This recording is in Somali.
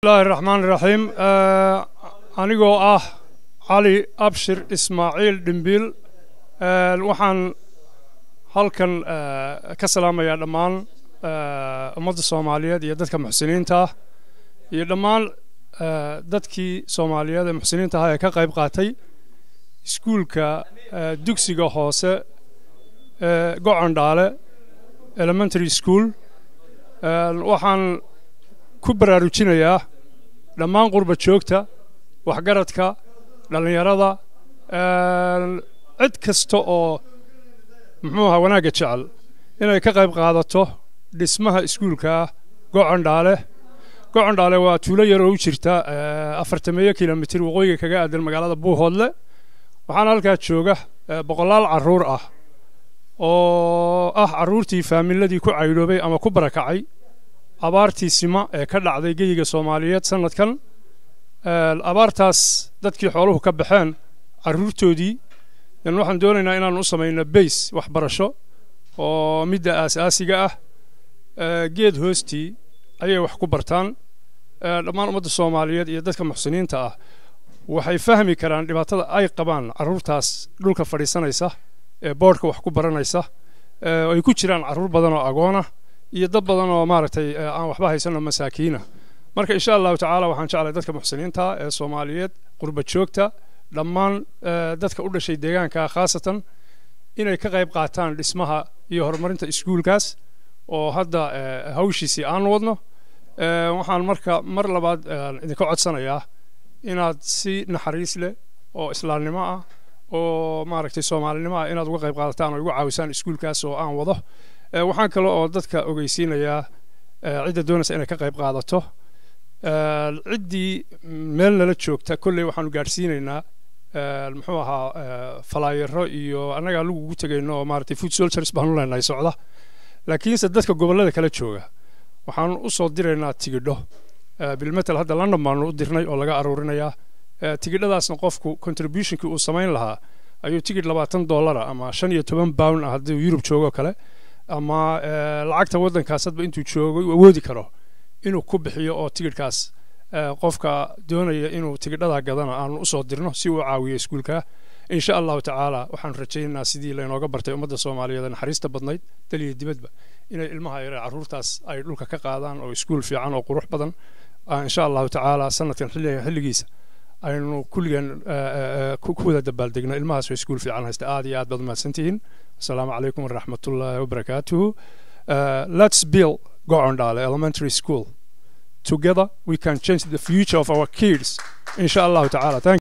الله الرحمن الرحيم أنيقو علي أبشر إسماعيل دنبيل وحن halkan ka salaamaya dhammaan ummadda Soomaaliyeed iyo dadka muxsiniinta ah iyo dhammaan dadkii Soomaaliyeed ee muxsiniinta ah ee ka qayb qaatay iskuulka dugsiga hoose Gocondale Elementary School waxaan ku baraarujinayaa dhammaan qurba joogta waxgaradka dhalinyarada cid kasta oo muxuuha wanaaga jecel inay ka qayb qaadato dhismaha iskuulka Gocondale waa tuulo yar oo u jirta 40 kilomitir waqooyiga kaga aadan magaalada Buuhoodle waxaan halkaa jooga boqolaal caruur ah oo caruurtii faamiladii ku cayloobay ama ku barakacay abaartii sima ee ka dhacday geyiga Soomaaliyeed sanadkan abaartaas dadkii xooluhu ka baxeen caruurtoodii waxaan doonaynaa inaan u sameeyno base waxbarasho oo midda asaasiga ah geed hoostii ayay wax ku bartaan dhammaan ummadda Soomaaliyeed iyo dadka muxsiniinta ah waxay fahmi karaan dhibaatada ay qabaan caruurtaas dhulka fadhiisanaysa ee boorka wax ku baranaysa ay ku jiraan caruur badan oo agoon ah iyo dad badan oo maaragtay aan waxba haysan masaakiina marka insha Allah taala waxaan jeclahay dadka muxsiniinta ee Soomaaliyeed qurba joogta dhammaan dadka u dhashay deegaanka khaasatan inay ka qayb qaataan dhismaha iyo horumarinta iskuulkaas oo hadda hawshiisi aan wadno waxaan marka mar labaad idinka codsanayaa inaad si naxariis leh oo islaamnimo ah oo maaragtay Soomaalinimo ah inaad uga qayb qaadataan oo ugu caawisaan iskuulkaas oo aan wado waxaan kale oo dadka ogeysiinayaa cidda doonaysa inay ka qayb qaadato ciddii meel nala joogta kulley waxaanu gaarsiinaynaa muxuu ahaa falaayaro iyo annaga lagu ugu tagayno oo maaragtay food soldiers baan u leenahay socda laakiinse dadka gobollada kala jooga waxaan u soo diraynaa tigidho bilmetal hadda London baan u dirnay oo laga aruurinayaa tigidhadaasna qofku contributionkii uu samayn lahaa ayuu tigidh $20 ama 15 pound ah haddii Europe joogo kale ama lacagta waddankaas hadba intuu joogo uu awoodi karo inuu ku bixiyo oo tigidhkaas qofka doonaya inuu tigidhada gadana aan u soo dirno si uu caawiyo iskuulka insha Allah taala waxaan rajaynaynaa sidii la inooga bartay ummadda Soomaaliyeed naxariista badnayd daliya dibadba inay ilmaha yar caruurtaas ay dhulka ka qaadaan oo iskuul fiican oo qurux badan insha Allah taala sanadkan xilligiisa aynu kulligan ku wada dabaaldegno ilmahaas oo iskuul fiican haysta aad iyo aad baad mahadsantihiin assalaamu calaykum waraxmatullaahi wabarakaatuh let's build Gocondale Elementary School. Together we can change the future of our kids inshallah ta'ala.